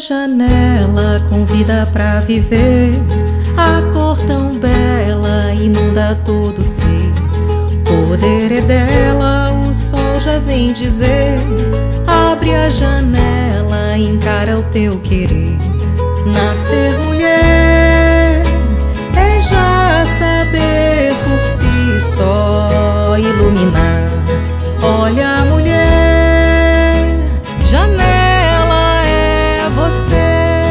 janela convida pra viver. A cor tão bela inunda todo o ser. Poder é dela, o sol já vem dizer. Abre a janela, encara o teu querer. Nascer mulher é já saber por si só iluminar. Olha, mulher, janela é você.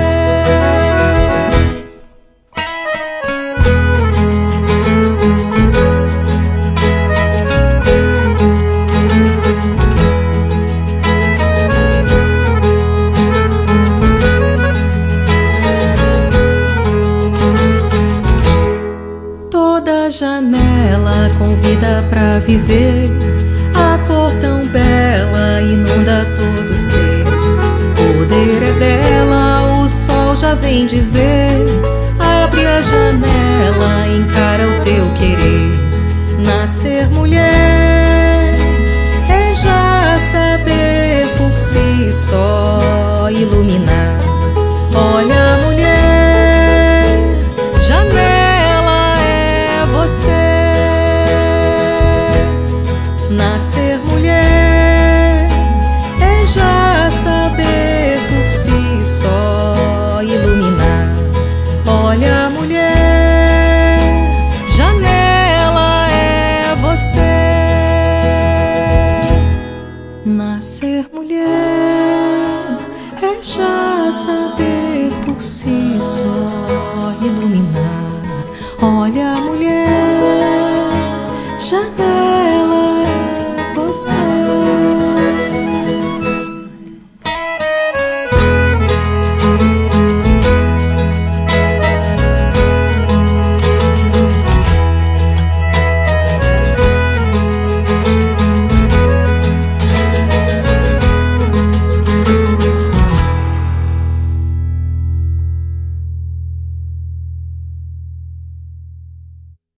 Toda janela convida pra viver. A cor tão bela inunda todo o ser. Poder é dela, o sol já vem dizer. Abre a janela, encara o teu querer. Nascer mulher é já saber por si só iluminar. Olha, mulher, janela é você. Nascer mulher é já saber por si só iluminar. Olha, mulher, janela é você. Nascer mulher é já saber por si só iluminar. Olha, mulher, janela